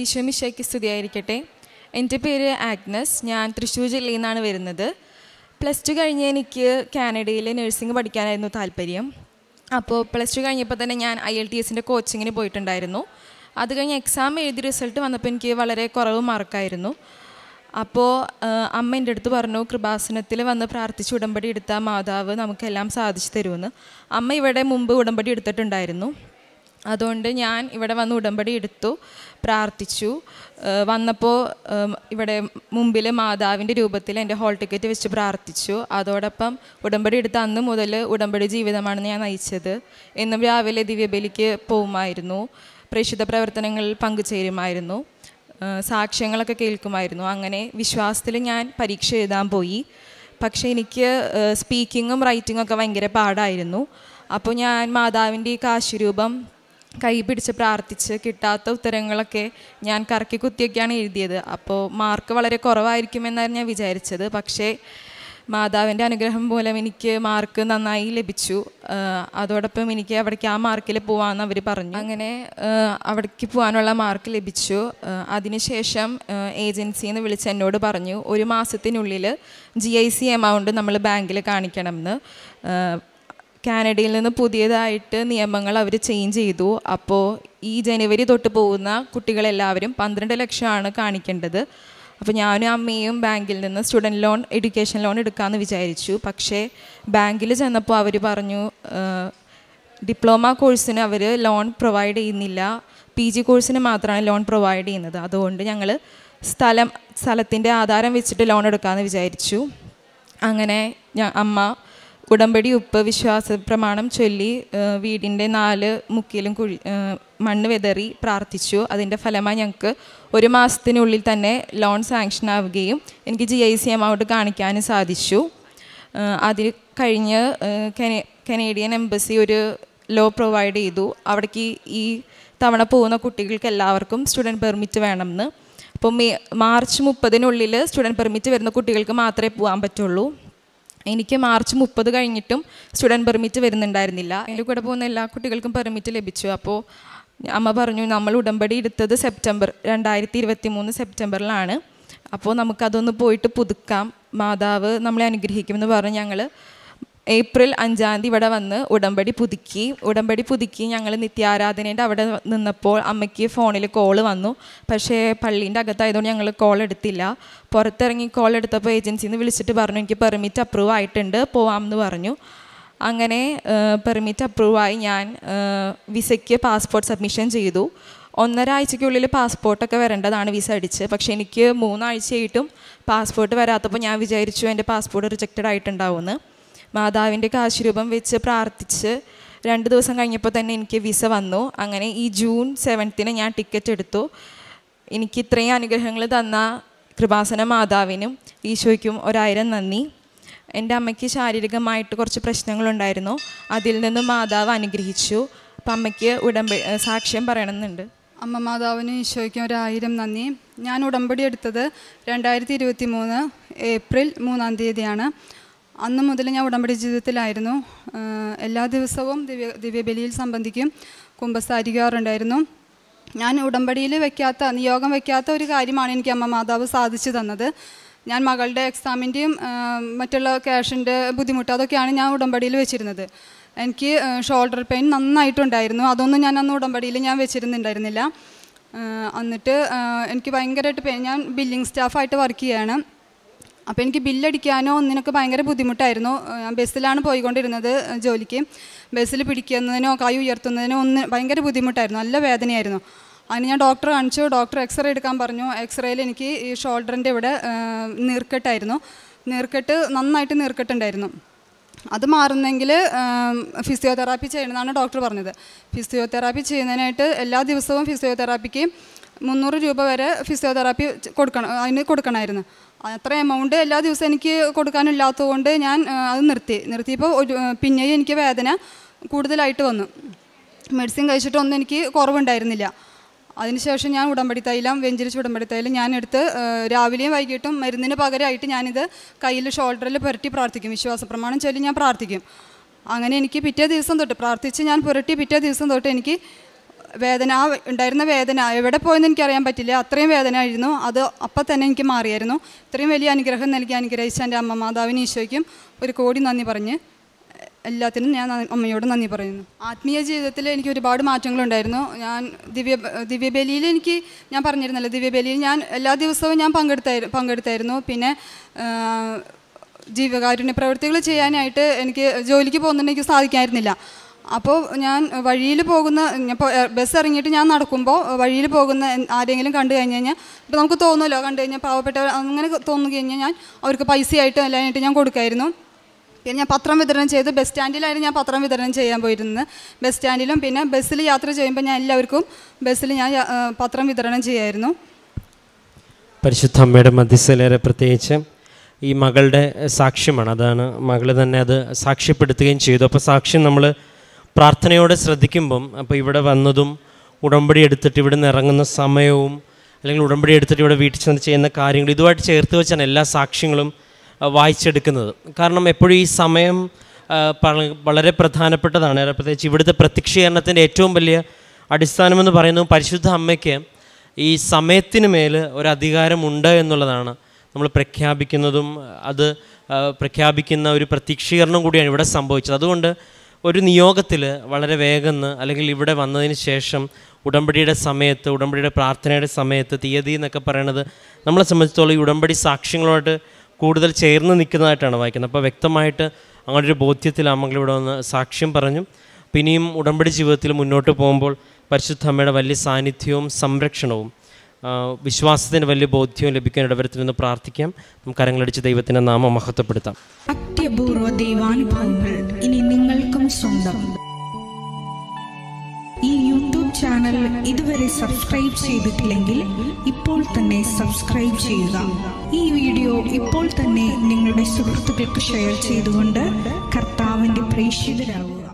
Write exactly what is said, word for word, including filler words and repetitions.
ഈശോ മിശിഹായ്ക്ക് സ്തുതിയായിരിക്കട്ടെ. എൻ്റെ പേര് ആഗ്നസ്. ഞാൻ തൃശ്ശൂർ ജില്ലയിൽ നിന്നാണ് വരുന്നത്. പ്ലസ് ടു കഴിഞ്ഞ് എനിക്ക് കാനഡയിൽ നഴ്സിംഗ് പഠിക്കാനായിരുന്നു താല്പര്യം. അപ്പോൾ പ്ലസ് ടു കഴിഞ്ഞപ്പോൾ തന്നെ ഞാൻ ഐ എൽ ടി എസിൻ്റെ കോച്ചിങ്ങിന് പോയിട്ടുണ്ടായിരുന്നു. അത് കഴിഞ്ഞ് എക്സാം എഴുതി റിസൾട്ട് വന്നപ്പോൾ എനിക്ക് വളരെ കുറവ് മാർക്കായിരുന്നു. അപ്പോൾ അമ്മ എൻ്റെ അടുത്ത് പറഞ്ഞു, കൃപാസനത്തിൽ വന്ന് പ്രാർത്ഥിച്ച് ഉടമ്പടി എടുത്ത മാതാവ് നമുക്കെല്ലാം സാധിച്ചു തരുമെന്ന്. അമ്മ ഇവിടെ മുമ്പ് ഉടമ്പടി എടുത്തിട്ടുണ്ടായിരുന്നു. അതുകൊണ്ട് ഞാൻ ഇവിടെ വന്ന് ഉടമ്പടി എടുത്തു, പ്രാർത്ഥിച്ചു. വന്നപ്പോൾ ഇവിടെ മുമ്പിൽ മാതാവിൻ്റെ രൂപത്തിൽ എൻ്റെ ഹോൾ ടിക്കറ്റ് വെച്ച് പ്രാർത്ഥിച്ചു. അതോടൊപ്പം ഉടമ്പടി എടുത്ത അന്ന് മുതൽ ഉടമ്പടി ജീവിതമാണ് ഞാൻ നയിച്ചത്. എന്നും രാവിലെ ദിവ്യബലിക്ക് പോകുമായിരുന്നു, പ്രേക്ഷിത പ്രവർത്തനങ്ങളിൽ പങ്കുചേരുമായിരുന്നു, സാക്ഷ്യങ്ങളൊക്കെ കേൾക്കുമായിരുന്നു. അങ്ങനെ വിശ്വാസത്തിൽ ഞാൻ പരീക്ഷ എഴുതാൻ പോയി. പക്ഷേ എനിക്ക് സ്പീക്കിങ്ങും റൈറ്റിങ്ങും ഒക്കെ ഭയങ്കര പാടായിരുന്നു. അപ്പോൾ ഞാൻ മാതാവിൻ്റെ ഈ കാശുരൂപം കൈ പിടിച്ച് പ്രാർത്ഥിച്ച് കിട്ടാത്ത ഉത്തരങ്ങളൊക്കെ ഞാൻ കറക്കി കുത്തിയൊക്കെയാണ് എഴുതിയത്. അപ്പോൾ മാർക്ക് വളരെ കുറവായിരിക്കുമെന്നാണ് ഞാൻ വിചാരിച്ചത്. പക്ഷേ മാതാവിൻ്റെ അനുഗ്രഹം മൂലം എനിക്ക് മാർക്ക് നന്നായി ലഭിച്ചു. അതോടൊപ്പം എനിക്ക് അവിടേക്ക് ആ മാർക്കിൽ പോകാമെന്ന് അവർ പറഞ്ഞു. അങ്ങനെ അവിടേക്ക് പോകാനുള്ള മാർക്ക് ലഭിച്ചു. അതിനുശേഷം ഏജൻസിയിൽ നിന്ന് വിളിച്ച് എന്നോട് പറഞ്ഞു, ഒരു മാസത്തിനുള്ളിൽ ജി ഐ സി എമൗണ്ട് നമ്മൾ ബാങ്കിൽ കാണിക്കണമെന്ന്. കാനഡയിൽ നിന്ന് പുതിയതായിട്ട് നിയമങ്ങൾ അവർ ചേഞ്ച് ചെയ്തു. അപ്പോൾ ഈ ജനുവരി തൊട്ട് പോകുന്ന കുട്ടികളെല്ലാവരും പന്ത്രണ്ട് ലക്ഷമാണ് കാണിക്കേണ്ടത്. അപ്പോൾ ഞാനും അമ്മയും ബാങ്കിൽ നിന്ന് സ്റ്റുഡൻറ്റ് ലോൺ, എഡ്യൂക്കേഷൻ ലോൺ എടുക്കാമെന്ന് വിചാരിച്ചു. പക്ഷേ ബാങ്കിൽ ചെന്നപ്പോൾ അവർ പറഞ്ഞു, ഡിപ്ലോമ കോഴ്സിന് അവർ ലോൺ പ്രൊവൈഡ് ചെയ്യുന്നില്ല, പി ജി കോഴ്സിന് മാത്രമാണ് ലോൺ പ്രൊവൈഡ് ചെയ്യുന്നത്. അതുകൊണ്ട് ഞങ്ങൾ സ്ഥലം സ്ഥലത്തിൻ്റെ ആധാരം വെച്ചിട്ട് ലോൺ എടുക്കാമെന്ന് വിചാരിച്ചു. അങ്ങനെ ഞാൻ അമ്മ ഉടമ്പടി ഉപ്പ് വിശ്വാസ പ്രമാണം ചൊല്ലി വീടിൻ്റെ നാല് മുക്കിലും കുഴി മണ്ണ് വിതറി പ്രാർത്ഥിച്ചു. അതിൻ്റെ ഫലമായി ഞങ്ങൾക്ക് ഒരു മാസത്തിനുള്ളിൽ തന്നെ ലോൺ സാങ്ഷൻ ആവുകയും എനിക്ക് ജി ഐ സി എമൗണ്ട് കാണിക്കാനും സാധിച്ചു. അതിൽ കഴിഞ്ഞ് കനേഡിയൻ എംബസി ഒരു ലോ പ്രൊവൈഡ് ചെയ്തു. അവിടേക്ക് ഈ തവണ പോകുന്ന കുട്ടികൾക്ക് എല്ലാവർക്കും സ്റ്റുഡൻറ്റ് പെർമിറ്റ് വേണമെന്ന്. അപ്പോൾ മേ മാർച്ച് മുപ്പതിനുള്ളിൽ സ്റ്റുഡൻറ്റ് പെർമിറ്റ് വരുന്ന കുട്ടികൾക്ക് മാത്രമേ പോകാൻ പറ്റുള്ളൂ. എനിക്ക് മാർച്ച് മുപ്പത് കഴിഞ്ഞിട്ടും സ്റ്റുഡൻറ്റ് പെർമിറ്റ് വരുന്നുണ്ടായിരുന്നില്ല. എൻ്റെ കൂടെ പോകുന്ന എല്ലാ കുട്ടികൾക്കും പെർമിറ്റ് ലഭിച്ചു. അപ്പോൾ അമ്മ പറഞ്ഞു, നമ്മൾ ഉടമ്പടി എടുത്തത് സെപ്റ്റംബർ രണ്ടായിരത്തി ഇരുപത്തി മൂന്ന് സെപ്റ്റംബറിലാണ്. അപ്പോൾ നമുക്കതൊന്ന് പോയിട്ട് പുതുക്കാം, മാതാവ് നമ്മളെ അനുഗ്രഹിക്കുമെന്ന് പറഞ്ഞ് ഞങ്ങൾ ഏപ്രിൽ അഞ്ചാം തീയതി ഇവിടെ വന്ന് ഉടമ്പടി പുതുക്കി. ഉടമ്പടി പുതുക്കി ഞങ്ങൾ നിത്യാരാധനയുടെ അവിടെ നിന്നപ്പോൾ അമ്മയ്ക്ക് ഫോണിൽ കോൾ വന്നു. പക്ഷേ പള്ളീൻ്റെ അകത്തായതുകൊണ്ട് ഞങ്ങൾ കോൾ എടുത്തില്ല. പുറത്തിറങ്ങി കോൾ എടുത്തപ്പോൾ ഏജൻസിയിൽ നിന്ന് വിളിച്ചിട്ട് പറഞ്ഞു, എനിക്ക് പെർമിറ്റ് അപ്രൂവ് ആയിട്ടുണ്ട്, പോവാമെന്ന് പറഞ്ഞു. അങ്ങനെ പെർമിറ്റ് അപ്രൂവായി. ഞാൻ വിസയ്ക്ക് പാസ്പോർട്ട് സബ്മിഷൻ ചെയ്തു. ഒന്നര ആഴ്ചയ്ക്കുള്ളിൽ പാസ്പോർട്ടൊക്കെ വരേണ്ടതാണ് വിസ അടിച്ച്. പക്ഷേ എനിക്ക് മൂന്നാഴ്ചയായിട്ടും പാസ്പോർട്ട് വരാത്തപ്പോൾ ഞാൻ വിചാരിച്ചു എൻ്റെ പാസ്പോർട്ട് റിജക്റ്റഡ് ആയിട്ടുണ്ടാവുമെന്ന്. മാതാവിൻ്റെ കാശുരൂപം വെച്ച് പ്രാർത്ഥിച്ച് രണ്ട് ദിവസം കഴിഞ്ഞപ്പോൾ തന്നെ എനിക്ക് വിസ വന്നു. അങ്ങനെ ഈ ജൂൺ സെവൻത്തിന് ഞാൻ ടിക്കറ്റ് എടുത്തു. എനിക്ക് ഇത്രയും അനുഗ്രഹങ്ങൾ തന്ന കൃപാസന മാതാവിനും ഈശോയ്ക്കും ഒരായിരം നന്ദി. എൻ്റെ അമ്മയ്ക്ക് ശാരീരികമായിട്ട് കുറച്ച് പ്രശ്നങ്ങളുണ്ടായിരുന്നു. അതിൽ നിന്ന് മാതാവ് അനുഗ്രഹിച്ചു. അപ്പം അമ്മയ്ക്ക് ഉടമ്പടി സാക്ഷ്യം പറയണമെന്നുണ്ട്. അമ്മ മാതാവിനും ഈശോയ്ക്കും ഒരായിരം നന്ദി. ഞാൻ ഉടമ്പടി എടുത്തത് രണ്ടായിരത്തി ഇരുപത്തി മൂന്ന് ഏപ്രിൽ മൂന്നാം തീയതിയാണ്. അന്ന് മുതൽ ഞാൻ ഉടമ്പടി ജീവിതത്തിലായിരുന്നു. എല്ലാ ദിവസവും ദിവ്യ ദിവ്യബലിയിൽ സംബന്ധിക്കും, കുമ്പസാരിക്കാറുണ്ടായിരുന്നു. ഞാൻ ഉടമ്പടിയിൽ വയ്ക്കാത്ത, നിയോഗം വയ്ക്കാത്ത ഒരു കാര്യമാണ് എനിക്ക് അമ്മ മാതാവ് സാധിച്ചു തന്നത്. ഞാൻ മകളുടെ എക്സാമിൻ്റെയും മറ്റുള്ള ക്യാഷിൻ്റെ ബുദ്ധിമുട്ട് അതൊക്കെയാണ് ഞാൻ ഉടമ്പടിയിൽ വെച്ചിരുന്നത്. എനിക്ക് ഷോൾഡർ പെയിൻ നന്നായിട്ടുണ്ടായിരുന്നു. അതൊന്നും ഞാൻ അന്ന് ഉടമ്പടിയിൽ ഞാൻ വെച്ചിരുന്നുണ്ടായിരുന്നില്ല. എന്നിട്ട് എനിക്ക് ഭയങ്കരമായിട്ട് പെയിൻ, ഞാൻ ബില്ലിംഗ് സ്റ്റാഫായിട്ട് വർക്ക് ചെയ്യുകയാണ്. അപ്പോൾ എനിക്ക് ബില്ലടിക്കാനോ ഒന്നിനൊക്കെ ഭയങ്കര ബുദ്ധിമുട്ടായിരുന്നു. ബസ്സിലാണ് പോയിക്കൊണ്ടിരുന്നത് ജോലിക്ക്. ബസ്സിൽ പിടിക്കുന്നതിനോ കൈ ഉയർത്തുന്നതിനോ ഒന്ന് ഭയങ്കര ബുദ്ധിമുട്ടായിരുന്നു, നല്ല വേദനയായിരുന്നു. അതിന് ഞാൻ ഡോക്ടറെ കാണിച്ചു. ഡോക്ടർ എക്സ്റേ എടുക്കാൻ പറഞ്ഞു. എക്സ്റേയിൽ എനിക്ക് ഈ ഷോൾഡറിൻ്റെ ഇവിടെ നീർക്കെട്ടായിരുന്നു. നീർക്കെട്ട് നന്നായിട്ട് നീർക്കെട്ടുണ്ടായിരുന്നു. അത് മാറുന്നെങ്കിൽ ഫിസിയോതെറാപ്പി ചെയ്യണമെന്നാണ് ഡോക്ടർ പറഞ്ഞത്. ഫിസിയോതെറാപ്പി ചെയ്യുന്നതിനായിട്ട് എല്ലാ ദിവസവും ഫിസിയോതെറാപ്പിക്ക് മുന്നൂറ് രൂപ വരെ ഫിസിയോതെറാപ്പി കൊടുക്കണം, അതിന് കൊടുക്കണമായിരുന്നു. അത്ര എമൗണ്ട് എല്ലാ ദിവസവും എനിക്ക് കൊടുക്കാനില്ലാത്തത് കൊണ്ട് ഞാൻ അത് നിർത്തി നിർത്തിയപ്പോൾ ഒരു പിന്നെയും എനിക്ക് വേദന കൂടുതലായിട്ട് വന്നു. മെഡിസിൻ കഴിച്ചിട്ടൊന്നും എനിക്ക് കുറവുണ്ടായിരുന്നില്ല. അതിനുശേഷം ഞാൻ ഉടമ്പടി തൈലം, വെഞ്ചരിച്ച് ഉടമ്പടി തൈലം ഞാൻ എടുത്ത് രാവിലെയും വൈകിട്ടും മരുന്നിന് പകരമായിട്ട് ഞാനിത് കയ്യിൽ ഷോൾഡറിൽ പുരട്ടി പ്രാർത്ഥിക്കും. വിശ്വാസ പ്രമാണം ചൊല്ലി ഞാൻ പ്രാർത്ഥിക്കും. അങ്ങനെ എനിക്ക് പിറ്റേ ദിവസം തൊട്ട് പ്രാർത്ഥിച്ച് ഞാൻ പുരട്ടി പിറ്റേ ദിവസം തൊട്ട് എനിക്ക് വേദന, ആ ഉണ്ടായിരുന്ന വേദന എവിടെ പോയെന്ന് എനിക്കറിയാൻ പറ്റില്ല, അത്രയും വേദന ആയിരുന്നു. അത് അപ്പം തന്നെ എനിക്ക് മാറിയായിരുന്നു. ഇത്രയും വലിയ അനുഗ്രഹം നൽകി അനുഗ്രഹിച്ച എൻ്റെ അമ്മ മാതാവിന് ഈശോയ്ക്കും ഒരു കോടി നന്ദി പറഞ്ഞ് എല്ലാത്തിനും ഞാൻ അമ്മയോട് നന്ദി പറയുന്നു. ആത്മീയ ജീവിതത്തിൽ എനിക്ക് ഒരുപാട് മാറ്റങ്ങളുണ്ടായിരുന്നു. ഞാൻ ദിവ്യ ദിവ്യബലിയിൽ എനിക്ക് ഞാൻ പറഞ്ഞിരുന്നല്ലോ, ദിവ്യബലിയിൽ ഞാൻ എല്ലാ ദിവസവും ഞാൻ പങ്കെടുത്തായിരുന്നു പങ്കെടുത്തായിരുന്നു പിന്നെ ജീവകാരുണ്യ പ്രവൃത്തികൾ ചെയ്യാനായിട്ട് എനിക്ക് ജോലിക്ക് പോകുന്നുണ്ടെങ്കിൽ എനിക്ക് സാധിക്കായിരുന്നില്ല. അപ്പോൾ ഞാൻ വഴിയിൽ പോകുന്ന ഇപ്പോൾ ബസ് ഇറങ്ങിയിട്ട് ഞാൻ നടക്കുമ്പോൾ വഴിയിൽ പോകുന്ന ആരെങ്കിലും കണ്ടു കഴിഞ്ഞ് കഴിഞ്ഞാൽ ഇപ്പോൾ നമുക്ക് തോന്നുമല്ലോ, കണ്ടു കഴിഞ്ഞാൽ പാവപ്പെട്ട അങ്ങനെ തോന്നു കഴിഞ്ഞാൽ ഞാൻ അവർക്ക് പൈസയായിട്ടും എല്ലാമായിട്ട് ഞാൻ കൊടുക്കുമായിരുന്നു. പിന്നെ ഞാൻ പത്രം വിതരണം ചെയ്ത് ബസ് സ്റ്റാൻഡിലായിരുന്നു ഞാൻ പത്രം വിതരണം ചെയ്യാൻ പോയിരുന്നത്. ബസ് സ്റ്റാൻഡിലും പിന്നെ ബസ്സിൽ യാത്ര ചെയ്യുമ്പോൾ ഞാൻ എല്ലാവർക്കും ബസ്സിൽ ഞാൻ പത്രം വിതരണം ചെയ്യായിരുന്നു. പരിശുദ്ധ അമ്മയുടെ മധ്യസ്ഥലേറെ പ്രത്യേകിച്ച് ഈ മകളുടെ സാക്ഷ്യമാണ്. അതാണ് മകൾ തന്നെ അത് സാക്ഷ്യപ്പെടുത്തുകയും ചെയ്തു. അപ്പോൾ സാക്ഷ്യം നമ്മൾ പ്രാർത്ഥനയോടെ ശ്രദ്ധിക്കുമ്പം, അപ്പോൾ ഇവിടെ വന്നതും ഉടമ്പടി എടുത്തിട്ട് ഇവിടെ നിന്ന് ഇറങ്ങുന്ന സമയവും അല്ലെങ്കിൽ ഉടമ്പടി എടുത്തിട്ട് ഇവിടെ വീട്ടിൽ ചെന്ന് ചെയ്യുന്ന കാര്യങ്ങൾ ഇതുമായിട്ട് ചേർത്ത് വെച്ചാണ് എല്ലാ സാക്ഷ്യങ്ങളും വായിച്ചെടുക്കുന്നത്. കാരണം എപ്പോഴും ഈ സമയം വളരെ പ്രധാനപ്പെട്ടതാണ്. പ്രത്യേകിച്ച് ഇവിടുത്തെ പ്രത്യക്ഷീകരണത്തിൻ്റെ ഏറ്റവും വലിയ അടിസ്ഥാനമെന്ന് പറയുന്നത് പരിശുദ്ധ അമ്മയ്ക്ക് ഈ സമയത്തിന് മേൽ ഒരു അധികാരമുണ്ട് എന്നുള്ളതാണ് നമ്മൾ പ്രഖ്യാപിക്കുന്നതും. അത് പ്രഖ്യാപിക്കുന്ന ഒരു പ്രത്യക്ഷീകരണം കൂടിയാണ് ഇവിടെ സംഭവിച്ചത്. അതുകൊണ്ട് ഒരു നിയോഗത്തിൽ വളരെ വേഗം അല്ലെങ്കിൽ ഇവിടെ വന്നതിന് ശേഷം ഉടമ്പടിയുടെ സമയത്ത്, ഉടമ്പടിയുടെ പ്രാർത്ഥനയുടെ സമയത്ത് തീയതി എന്നൊക്കെ പറയണത് നമ്മളെ സംബന്ധിച്ചിടത്തോളം ഈ ഉടമ്പടി സാക്ഷ്യങ്ങളോട്ട് കൂടുതൽ ചേർന്ന് നിൽക്കുന്നതായിട്ടാണ് വായിക്കുന്നത്. അപ്പോൾ വ്യക്തമായിട്ട് അങ്ങനെ ഒരു ബോധ്യത്തിൽ അമ്മകൾ ഇവിടെ വന്ന് സാക്ഷ്യം പറഞ്ഞു. പിന്നെയും ഉടമ്പടി ജീവിതത്തിൽ മുന്നോട്ട് പോകുമ്പോൾ പരിശുദ്ധ അമ്മയുടെ വലിയ സാന്നിധ്യവും സംരക്ഷണവും വിശ്വാസത്തിന് വലിയ ബോധ്യവും ലഭിക്കാൻ ഇടവരത്തിൽ നിന്ന് പ്രാർത്ഥിക്കാം. നമുക്ക് കരങ്ങളടിച്ച് ദൈവത്തിൻ്റെ നാമം മഹത്വപ്പെടുത്താം. അത്യപൂർവ ദൈവാനുഭവങ്ങൾ ഇനി നിങ്ങൾക്കും സ്വന്തം. ഈ യൂട്യൂബ് ചാനൽ ഇതുവരെ സബ്സ്ക്രൈബ് ചെയ്തിട്ടില്ലെങ്കിൽ ഇപ്പോൾ തന്നെ സബ്സ്ക്രൈബ് ചെയ്യുക. ഈ വീഡിയോ ഇപ്പോൾ തന്നെ നിങ്ങളുടെ സുഹൃത്തുക്കൾക്ക് ഷെയർ ചെയ്തുകൊണ്ട് കർത്താവിൻ്റെ പ്രേക്ഷിതരാകുക.